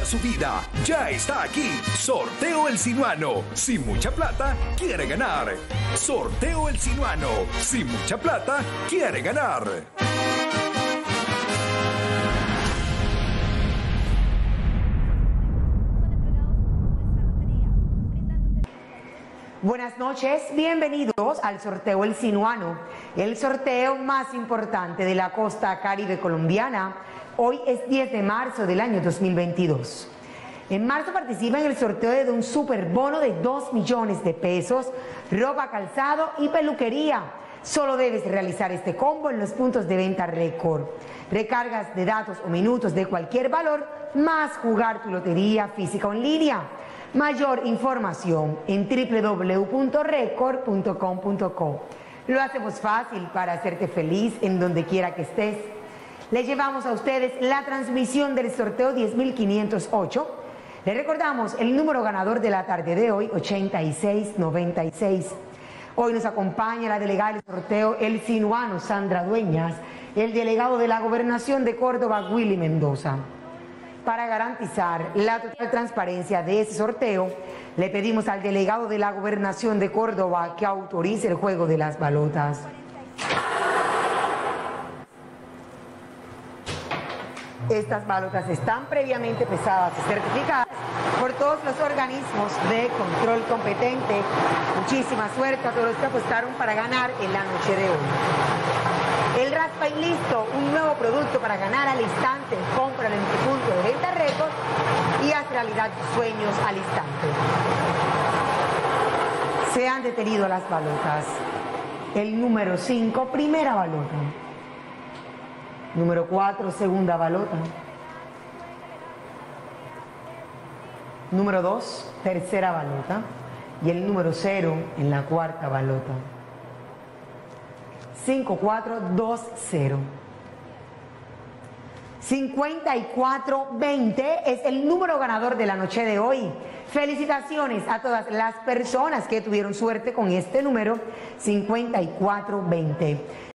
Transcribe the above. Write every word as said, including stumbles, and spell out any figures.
su vida. Ya está aquí. Sorteo El Sinuano. Si mucha plata, quiere ganar. Sorteo El Sinuano. Si mucha plata, quiere ganar. Buenas noches, bienvenidos al sorteo El Sinuano, el sorteo más importante de la costa caribe colombiana. Hoy es diez de marzo del año dos mil veintidós. En marzo participa en el sorteo de un superbono de dos millones de pesos, ropa, calzado y peluquería. Solo debes realizar este combo en los puntos de venta Récord. Recargas de datos o minutos de cualquier valor, más jugar tu lotería física o en línea. Mayor información en doble u doble u doble u punto record punto com punto co. Lo hacemos fácil para hacerte feliz en donde quiera que estés. Les llevamos a ustedes la transmisión del sorteo diez mil quinientos ocho. Les recordamos el número ganador de la tarde de hoy, ochenta y seis noventa y seis. Hoy nos acompaña la delegada del sorteo El Sinuano, Sandra Dueñas, el delegado de la Gobernación de Córdoba, Willy Mendoza. Para garantizar la total transparencia de ese sorteo, le pedimos al delegado de la Gobernación de Córdoba que autorice el juego de las balotas. Estas balotas están previamente pesadas y certificadas por todos los organismos de control competente. Muchísima suerte a todos los que apostaron para ganar en la noche de hoy. El Raspa y Listo, un nuevo producto para ganar al instante. Cómpralo en tu punto de venta Récord y haz realidad tus sueños al instante. Se han detenido las balotas. El número cinco, primera balota. Número cuatro, segunda balota. Número dos, tercera balota. Y el número cero en la cuarta balota. cinco cuatro dos cero. cincuenta y cuatro veinte es el número ganador de la noche de hoy. Felicitaciones a todas las personas que tuvieron suerte con este número cincuenta y cuatro veinte.